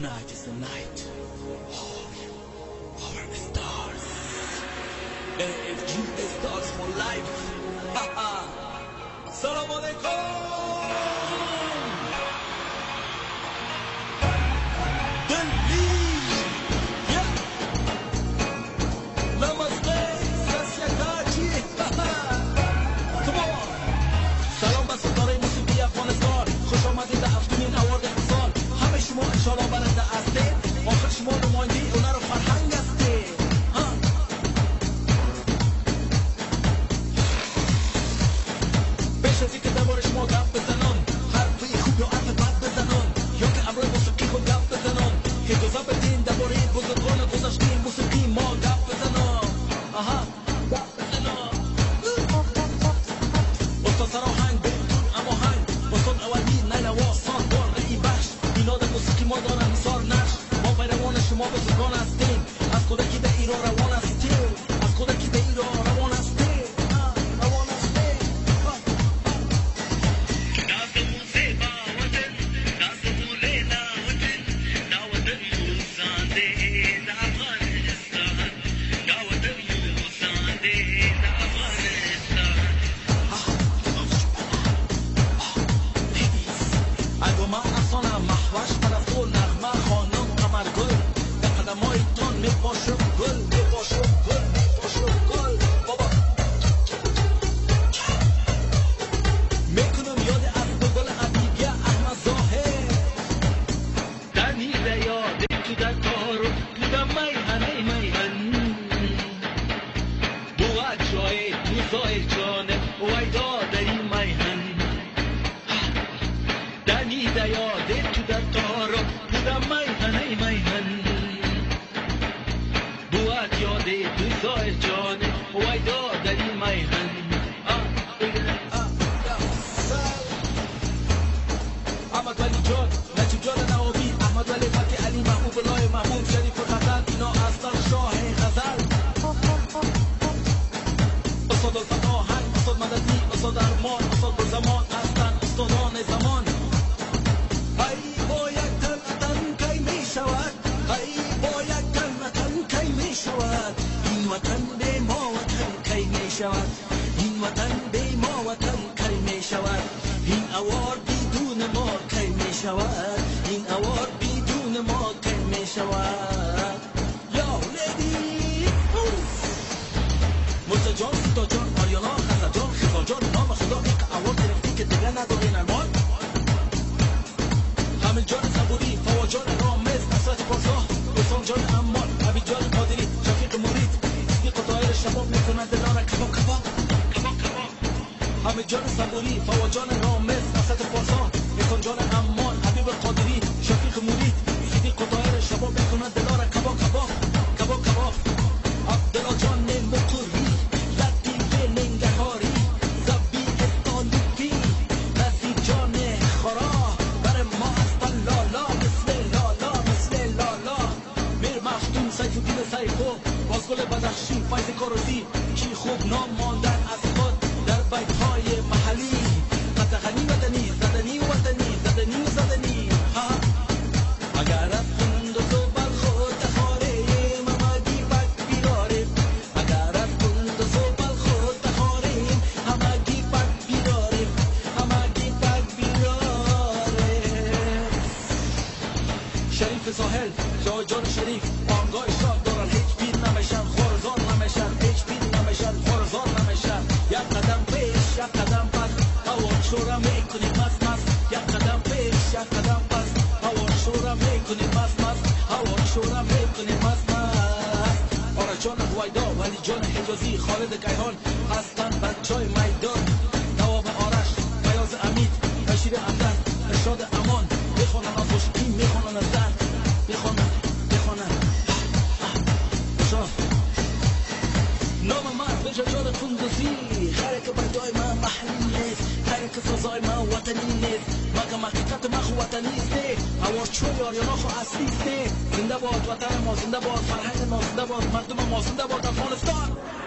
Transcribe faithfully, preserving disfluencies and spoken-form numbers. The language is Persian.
Tonight is the night of our stars. A F G Stars for life. Assalamu alaikum. شما انشالله برنده هستید آخر شما نماینده هنر و فرهنگ هستید پیش از اینکه درباره شما گپ بزنم حرفی خوب یا حرف بد بزنم یا که امروی موسیقی خود گپ بزنم اجازه بدین درباره بزرگان گذشته موسیقی ما گپ بزنم آها گپ بزنم استاد سراهنگ بهتون اما هنگ استاد اولی نینوا سانبار ای بخش اینا در موسیقی ما دارن حسار نقش ما پیروان شما بزرگان هستیم از کودکی به ایران روان هستیم از کودکی به ایران روان هستیم روان هستیم دستمون زیبا وطن دستمون لیلا وطن دا وطن یوزانده دا افغانستان دا وطن یوزانده دا افغانستان اگه ما افسانه محوش پرستو نغمه خانم قمرگل به قدمایتان میپاشم گل میپاشم گل میپاشم گل بابا میکنم یاد از گل عبیبیه احمد ظاهر دنیده یاد تو در کارو بودم میهنه میهن بود جای تو ظاهر جانه ویدا داری میهن دنیده یاد تو در کارو بودم میهنه میهن بود یاده تو ظاهر جانه ویدا داری میهن احمد ولی جان نجیب جان نوابی احمد ولی فتح علی محبوب الله محبوب شریف غزل اینا اصلا شاه غزل استاد الفتا هنگ استاد مددی استاد ارمان استاد برزمان هستن استادان زمان ای باید تن کی می شود ای باید تن کی می شود این وطن به ما وطن کی می شود این وطن به ما وطن کی می شود این اوار بدون ما کی می شود این اوار بدون ما کی می شود یا لیدی مرزا جان سیتا جان آریانا خزا جان خزا جان نام خدا این اوار گرفتی که دیگه ندارین ارمان حامل جان صبوری فوا جان رامز نصرت پارسا حسام جان امان عبید جان قادری شفیق مرید صدیق طاهر شباب میکنند دلار کباب کباب کباب کباب حامل جان صبوری فوا جان رامز نصرت پارسا حسام جان امان عبید قادری شفیق مرید صدیق طاهر شباب میکنند دلار کباب کباب کباب کباب عبدالله جان مقری لطیف ننگهاری زبی استانوفی نصیب جان خورا سیفو بازگل بدخشی فیض کاروزی کی خوب نام ماندن از خود در بیت های محلی قطغنی مدنی زدنی وطنی زدنی و زدنی ها اگر از کند و زبال خود دخاریم همگی بک بیداریم اگر از کند و زبال خود دخاریم همگی بک بیداریم همگی بک بیداریم شریف ساحل جای جان شریف آنگاه شاد دارن هیچ بید نمیشن خورزان نمیشن هیچ بید نمیشن خورزان نمیشن یک قدم پیش یک قدم پس هوا شورا میکنی مست مست یک قدم پیش یک قدم پس هوا شورا میکنی مست مست هوا شورا میکنی مست مست آره جان هویدا ولی جان حجازی خالد گیهان هستن بچای میدان نواب آرش بیاز امید بشیر امدن ارشاد امان بخونن از خوشکی میخونن از درد بخونن بخونن نام من به ججار کندوزی خیلی که بردای من محلی نیست خیلی که سازای من وطنی نیست مگم حقیقت من خو وطنی است هوا چوی آریانا خو اصلی است زنده باد وطن ما زنده باد فرهنگ ما زنده باد مردم ما زنده باد افغانستان